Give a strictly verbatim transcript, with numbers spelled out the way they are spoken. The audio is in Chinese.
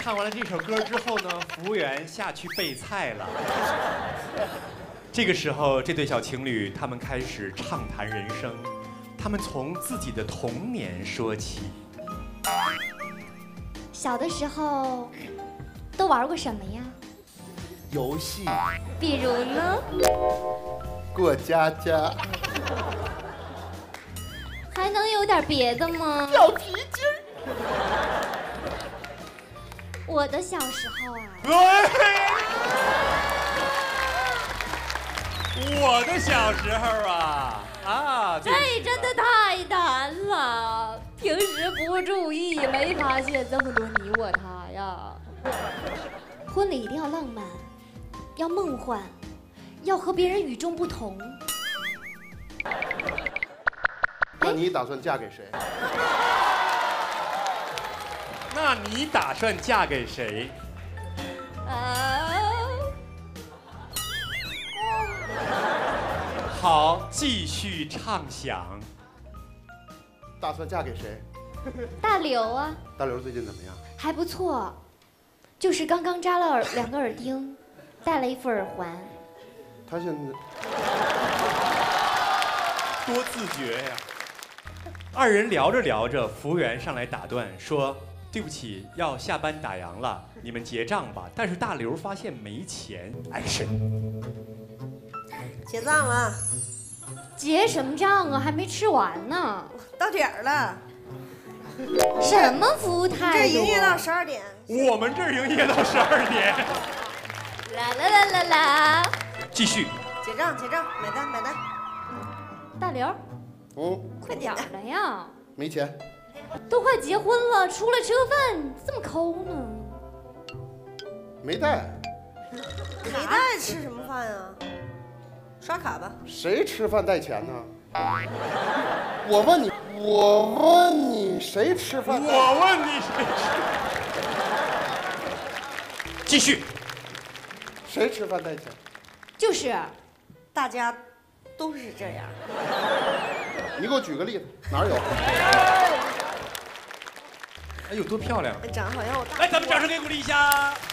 唱完了这首歌之后呢，服务员下去备菜了。这个时候，这对小情侣他们开始畅谈人生，他们从自己的童年说起。 小的时候都玩过什么呀？ 游戏。 比如呢？ 过家家。 还能有点别的吗？ 掉皮筋。 我的小时候啊。 我的小时候啊啊！ 这真的太难了，平时不注意，没发现这么多你我他呀。婚礼一定要浪漫，要梦幻，要和别人与众不同。 那你打算嫁给谁？ 那你打算嫁给谁？ 啊！ 好，继续畅想。 打算嫁给谁？ 大刘啊。 大刘最近怎么样？ 还不错，就是刚刚扎了耳两个耳钉，戴了一副耳环。 他现在多自觉呀！二人聊着聊着，服务员上来打断说：“对不起，要下班打烊了，你们结账吧。”但是大刘发现没钱，哎神。 结账了。 结什么账啊？还没吃完呢。 到点儿了。 什么服务态度？ 这营业到十二点。 我们这儿营业到十二点。 啦啦啦啦啦！ 继续。 结账，结账，买单，买单。 大刘， 嗯， 快点儿的呀！ 没钱。 都快结婚了，出来吃个饭，这么抠呢？ 没带。 没带吃什么饭啊？刷卡吧。 谁吃饭带钱呢？我问你，我问你，谁吃饭？ 我问你谁吃？继续。 谁吃饭带钱？ 就是， 大家都是这样。 你给我举个例子，哪儿有？ 哎呦，多漂亮！ 长得好像我大。 来，咱们掌声给鼓励一下。